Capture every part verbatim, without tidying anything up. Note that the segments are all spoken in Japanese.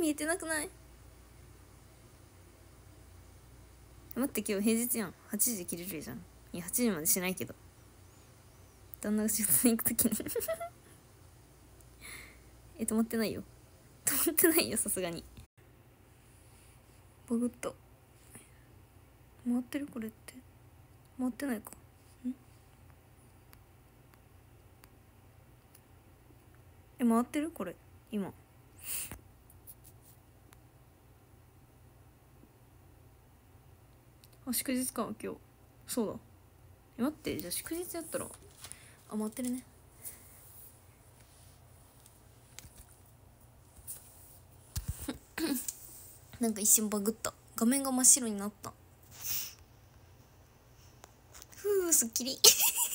見えてなくない？待って、今日平日やん。はちじで切れるじゃん。いやはちじまでしないけど、旦那が仕事に行くときにえ止まってないよ止まってないよ、さすがに。バグった。回ってる？これって回ってないか。んえ回ってる？これ今あ祝日か今日。そうだ。え待って、じゃあ祝日やったらあ回ってるね。なんか一瞬バグった。画面が真っ白になった。ふうすっきり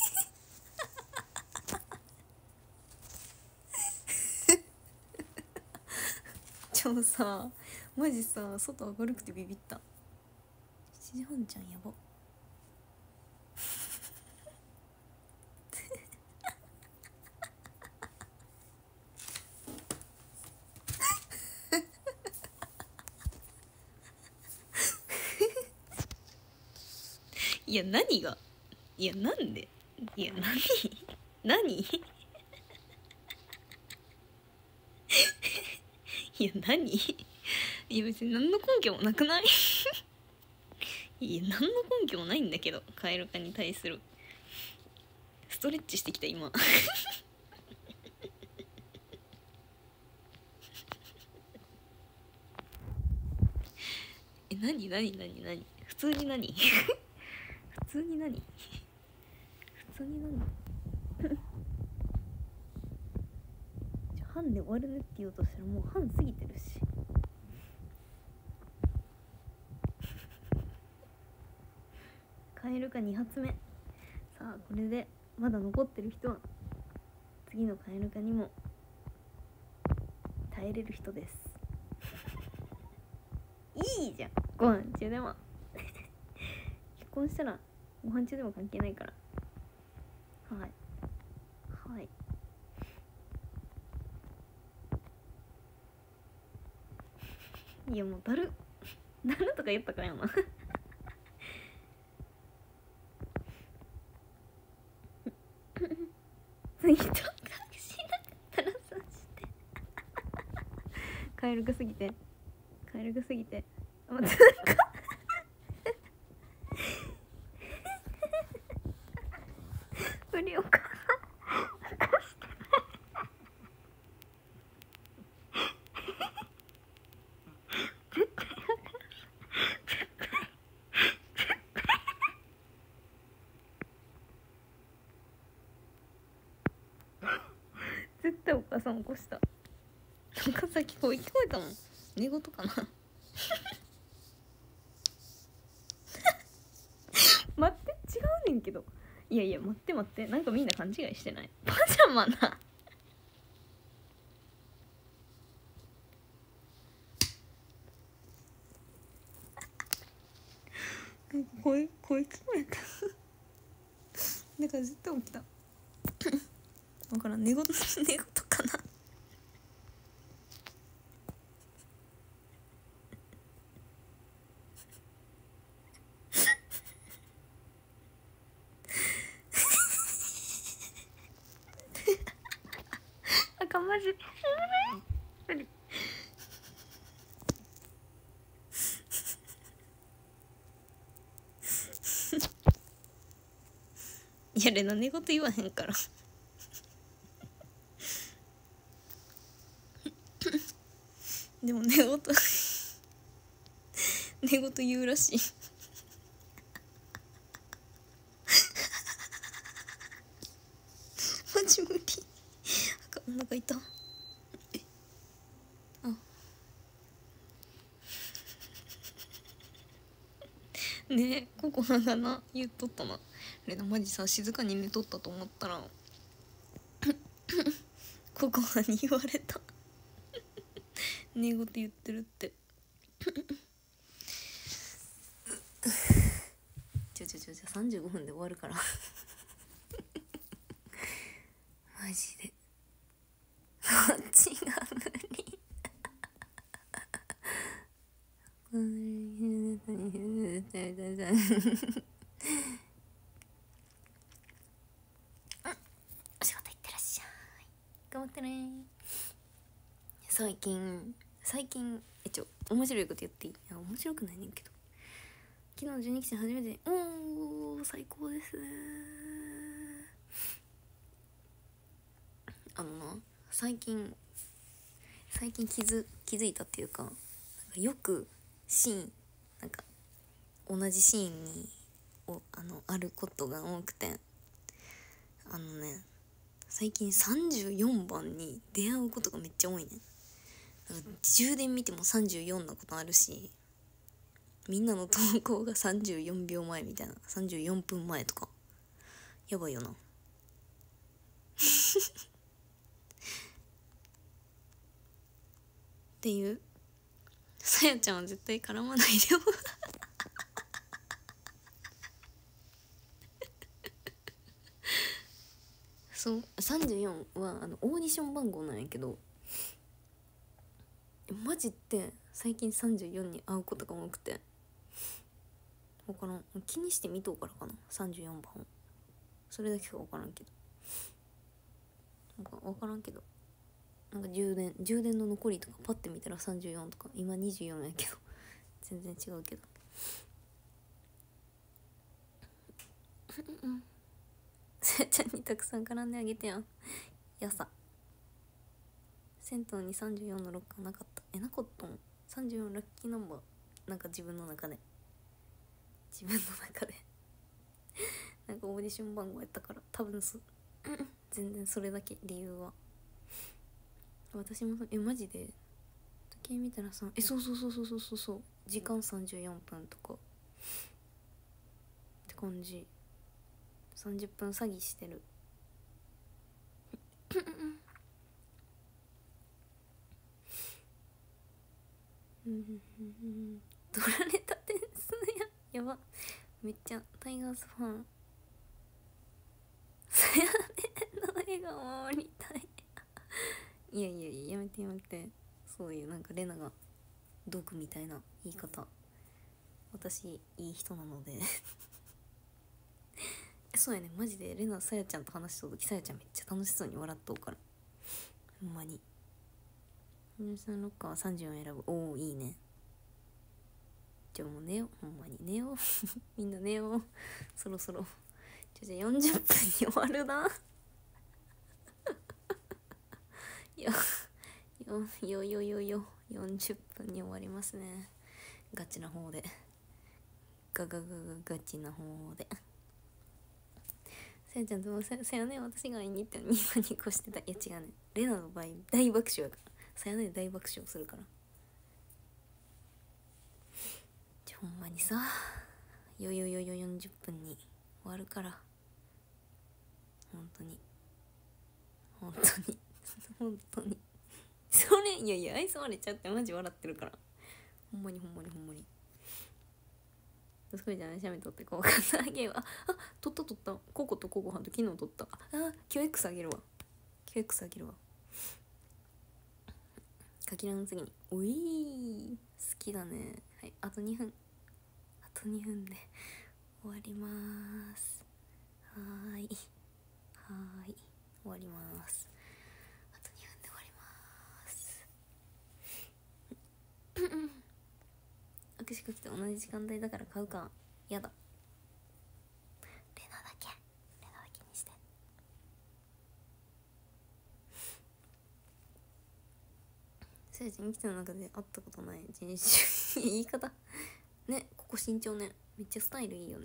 超さマジさ外明るくてビビった。しちじはんじゃん、やばいや何が、いやなんで、いや何何いや何いや別に何の根拠もなくないいや何の根拠もないんだけど、カエル化に対する。ストレッチしてきた今え何何何何普通に何普通に何普通に何半で終わるねって言おうとしたらもう半過ぎてるしカエル化に発目。さあこれでまだ残ってる人は次のカエル化にも耐えれる人ですいいじゃん、ご飯中でも結婚したらご飯中でも関係ないから。はいはいいやもうだるだるとか言ったからやな次と隠しなかったらそうしてカエルがすぎてカエルがすぎてあ待ってなんか無理お母さん貸して絶対絶対お母さん起こした。なんかさっき声聞こえたもん。寝言かな待って違うねんけど。いやいや待って待って、なんかみんな勘違いしてない？パジャマななんか声声聞こえただから絶対起きた分からん、寝言寝言かなあかんマジ無理いやレナ寝言言わへんからでも寝言寝言言うらしいマジ無理。お腹痛。あねえココナがな言っとったな。レナマジさ静かに寝とったと思ったらココナに言われた寝言言ってるってちょちょちょちょさんじゅうごふんで終わるからマジでこっちが無理うんお仕事行ってらっしゃい、頑張ってね。最近最近えちょ面白いこと言っていい？いや面白くないねんけど、昨日じゅうにきせん初めて、おー最高ですね。あのな最近最近気づ気づいたっていうか、なんかよくシーンなんか同じシーンにおあのあることが多くて、あのね最近さんじゅうよんばんに出会うことがめっちゃ多いね。なんか充電見てもさんじゅうよんなことあるし、みんなの投稿がさんじゅうよんびょうまえみたいな、さんじゅうよんぷんまえとかやばいよなっていう、さやちゃんは絶対絡まないでよそうさんじゅうよんはあのオーディション番号なんやけど、マジって最近さんじゅうよんに会うことが多くて、分からん、気にして見とうからかな、さんじゅうよんばんを。それだけか分からんけど、なんか分からんけど、なんか充電充電の残りとかパッて見たらさんじゅうよんとか、今にじゅうよんやけど全然違うけどせやちゃんにたくさん絡んであげてやん。やさ銭湯にさんじゅうよんのロッカーなかった。えなかったん？さんじゅうよんラッキーナンバー、なんか自分の中で自分の中でなんかオーディション番号やったから、多分そ全然それだけ理由は。私もえマジで時計見たらさ、えそうそうそうそうそうそうそう時間さんじゅうよんぷんとかって感じ。さんじゅっぷん詐欺してる取られた点数ややば、めっちゃタイガースファン。さやねの笑顔守りたいいやいやいややめてやめて、そういうなんかレナが毒みたいな言い方、私いい人なのでそうやねマジでレナさやちゃんと話した時、さやちゃんめっちゃ楽しそうに笑っとうから、ほんまに。皆さんロッカーはさんじゅうよん選ぶ。おおいいね。じゃあもう寝よう、ほんまに寝ようみんな寝ようそろそろじゃじゃよんじゅっぷんに終わるないやよよよよよよんじゅっぷんに終わりますね。ガチな方でガガガガガチな方で。さやちゃんともささやね私が会いに行ったらニコニコしてた。いや違うね、レナの場合大爆笑やから、さやね大爆笑するから。じゃほんまにさよよよよよんじゅっぷんに終わるから、本当に本当に本当にそれいやいや愛想われちゃってマジ笑ってるから、ほんまにほんまにほんまに。すごいじゃない、シャメ取ってこうかなあげるわ。あ取った取った、ココとココハンと昨日取った。あ今日 X あげるわ、今日 X あげるわ。かきらの次におい好きだね。はいあとにふん、あとにふんで終わります。はーいはーい終わります。あとにふんで終わります握手が来て同じ時間帯だから買うか。やだ、レナだけレナだけにして。せやちゃん生きてる中で会ったことない人種言い方ね、ここ身長ね、めっちゃスタイルいいよね。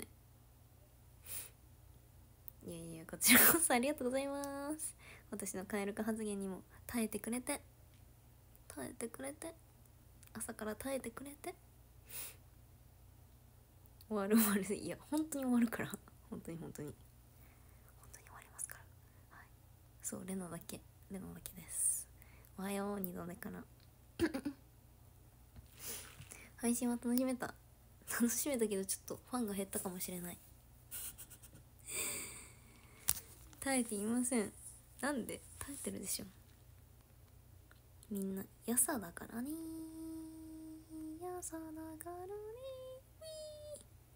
いやいやこちらこそありがとうございます。私のカエル化発言にも耐えてくれて耐えてくれて朝から耐えてくれて。終わる終わる、いや本当に終わるから本当に本当に本当に終わりますから、はい、そうレナだけレナだけです。おはよう二度寝から配信は楽しめた楽しめたけどちょっとファンが減ったかもしれない耐えていません。なんで耐えてるでしょ、みんなやさだからね、やさだからね。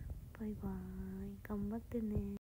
バイバーイ、頑張ってね。